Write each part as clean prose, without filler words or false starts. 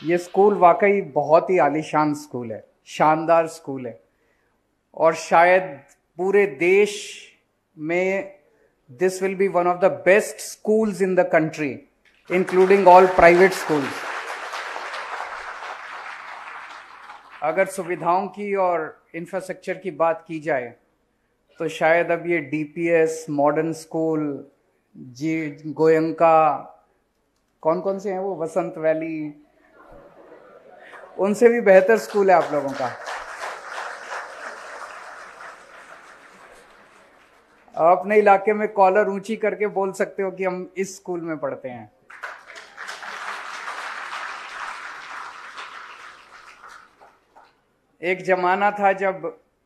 ये स्कूल वाकई बहुत ही आलीशान स्कूल है, शानदार स्कूल है और शायद पूरे देश में this will be one of the best schools in the country, including all private schools. अगर सुविधाओं की और इंफ्रास्ट्रक्चर की बात की जाए तो शायद अब ये DPS, modern school, G Goenka, कौन कौन से हैं वो, वसंत वैली, उनसे भी बेहतर स्कूल है आप लोगों का। आप अपने इलाके में कॉलर ऊंची करके बोल सकते हो कि हम इस स्कूल में पढ़ते हैं। एक जमाना था जब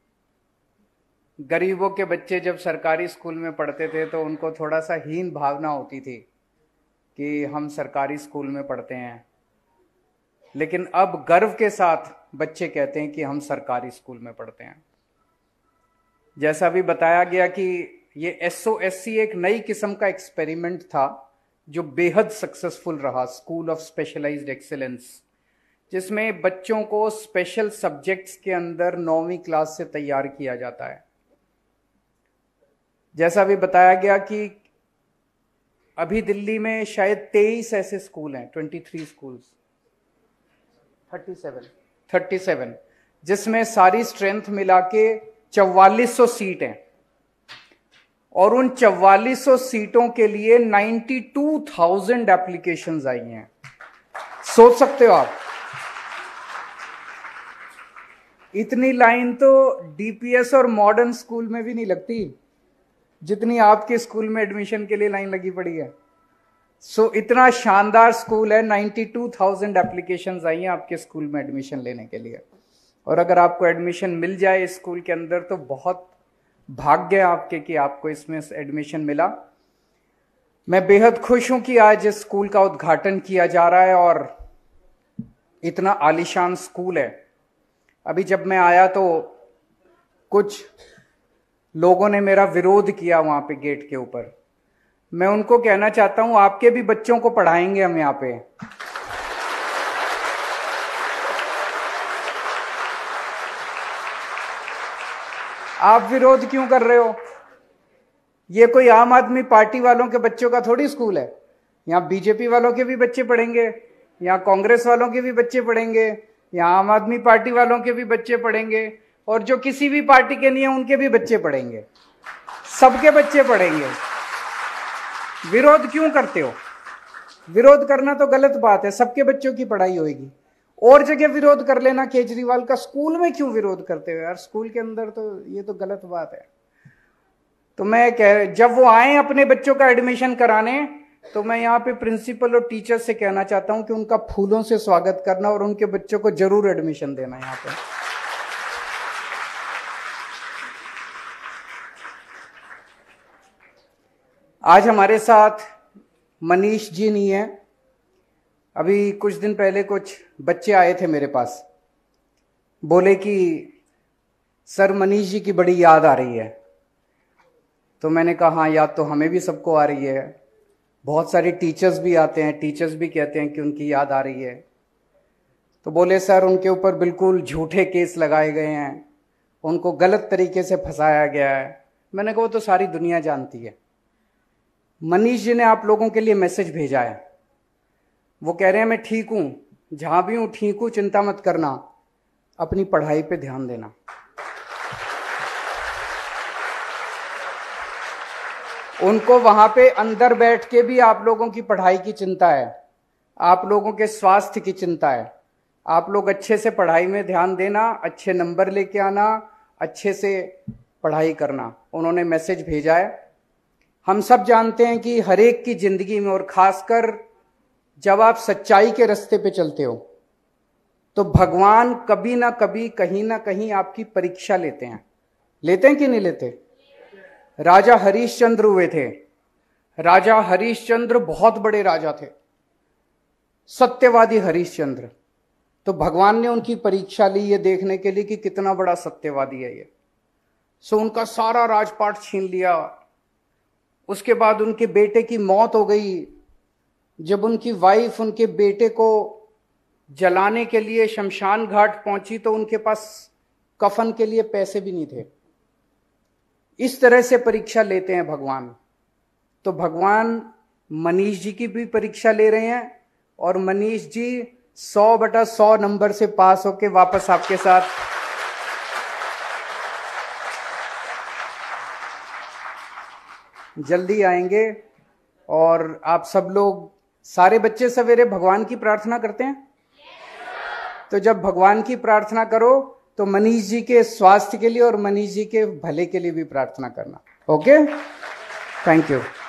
गरीबों के बच्चे जब सरकारी स्कूल में पढ़ते थे तो उनको थोड़ा सा हीन भावना होती थी कि हम सरकारी स्कूल में पढ़ते हैं, लेकिन अब गर्व के साथ बच्चे कहते हैं कि हम सरकारी स्कूल में पढ़ते हैं। जैसा भी बताया गया कि ये एसओएससी एक नई किस्म का एक्सपेरिमेंट था जो बेहद सक्सेसफुल रहा, स्कूल ऑफ स्पेशलाइज्ड एक्सीलेंस, जिसमें बच्चों को स्पेशल सब्जेक्ट्स के अंदर 9वीं क्लास से तैयार किया जाता है। जैसा भी बताया गया कि अभी दिल्ली में शायद 23 ऐसे स्कूल हैं, 23 स्कूल्स, 37, जिसमें सारी स्ट्रेंथ मिला के 4400 सीट हैं और उन 4400 सीटों के लिए 92,000 एप्लीकेशंस आई हैं। सोच सकते हो आप, इतनी लाइन तो डीपीएस और मॉडर्न स्कूल में भी नहीं लगती जितनी आपके स्कूल में एडमिशन के लिए लाइन लगी पड़ी है। इतना शानदार स्कूल है, 92,000 एप्लीकेशंस आई हैं आपके स्कूल में एडमिशन लेने के लिए। और अगर आपको एडमिशन मिल जाए इस स्कूल के अंदर तो बहुत भाग्य है आपके कि आपको इसमें एडमिशन मिला। मैं बेहद खुश हूं कि आज इस स्कूल का उद्घाटन किया जा रहा है और इतना आलीशान स्कूल है। अभी जब मैं आया तो कुछ लोगों ने मेरा विरोध किया वहां पे गेट के ऊपर। मैं उनको कहना चाहता हूं आपके भी बच्चों को पढ़ाएंगे हम यहां पे। आप विरोध क्यों कर रहे हो? ये कोई आम आदमी पार्टी वालों के बच्चों का थोड़ी स्कूल है। यहां बीजेपी वालों के भी बच्चे पढ़ेंगे, यहां कांग्रेस वालों के भी बच्चे पढ़ेंगे, यहां आम आदमी पार्टी वालों के भी बच्चे पढ़ेंगे और जो किसी भी पार्टी के नहीं है उनके भी बच्चे पढ़ेंगे, सबके बच्चे पढ़ेंगे। विरोध क्यों करते हो? विरोध करना तो गलत बात है, सबके बच्चों की पढ़ाई होगी। और जगह विरोध कर लेना केजरीवाल का, स्कूल में क्यों विरोध करते हो यार? स्कूल के अंदर तो ये तो गलत बात है। तो मैं जब वो आए अपने बच्चों का एडमिशन कराने तो मैं यहाँ पे प्रिंसिपल और टीचर से कहना चाहता हूं कि उनका फूलों से स्वागत करना और उनके बच्चों को जरूर एडमिशन देना यहाँ पे। आज हमारे साथ मनीष जी नहीं है। अभी कुछ दिन पहले कुछ बच्चे आए थे मेरे पास, बोले कि सर मनीष जी की बड़ी याद आ रही है। तो मैंने कहा हाँ, याद तो हमें भी सबको आ रही है। बहुत सारे टीचर्स भी आते हैं, टीचर्स भी कहते हैं कि उनकी याद आ रही है। तो बोले सर उनके ऊपर बिल्कुल झूठे केस लगाए गए हैं, उनको गलत तरीके से फंसाया गया है। मैंने कहा वो तो सारी दुनिया जानती है। मनीष जी ने आप लोगों के लिए मैसेज भेजा है। वो कह रहे हैं मैं ठीक हूं, जहां भी हूं ठीक हूं, चिंता मत करना, अपनी पढ़ाई पे ध्यान देना। उनको वहां पे अंदर बैठ के भी आप लोगों की पढ़ाई की चिंता है, आप लोगों के स्वास्थ्य की चिंता है। आप लोग अच्छे से पढ़ाई में ध्यान देना, अच्छे नंबर लेके आना, अच्छे से पढ़ाई करना। उन्होंने मैसेज भेजा है। हम सब जानते हैं कि हर एक की जिंदगी में, और खासकर जब आप सच्चाई के रास्ते पे चलते हो तो भगवान कभी ना कभी, कहीं ना कहीं आपकी परीक्षा लेते हैं। लेते हैं कि नहीं लेते? राजा हरिश्चंद्र हुए थे। राजा हरिश्चंद्र बहुत बड़े राजा थे, सत्यवादी हरिश्चंद्र। तो भगवान ने उनकी परीक्षा ली ये देखने के लिए कि कितना बड़ा सत्यवादी है ये। उनका सारा राजपाट छीन लिया। उसके बाद उनके बेटे की मौत हो गई। जब उनकी वाइफ उनके बेटे को जलाने के लिए शमशान घाट पहुंची तो उनके पास कफन के लिए पैसे भी नहीं थे। इस तरह से परीक्षा लेते हैं भगवान। तो भगवान मनीष जी की भी परीक्षा ले रहे हैं और मनीष जी 100/100 नंबर से पास होके वापस आपके साथ जल्दी आएंगे। और आप सब लोग, सारे बच्चे सवेरे भगवान की प्रार्थना करते हैं? तो जब भगवान की प्रार्थना करो तो मनीष जी के स्वास्थ्य के लिए और मनीष जी के भले के लिए भी प्रार्थना करना। Okay, thank you.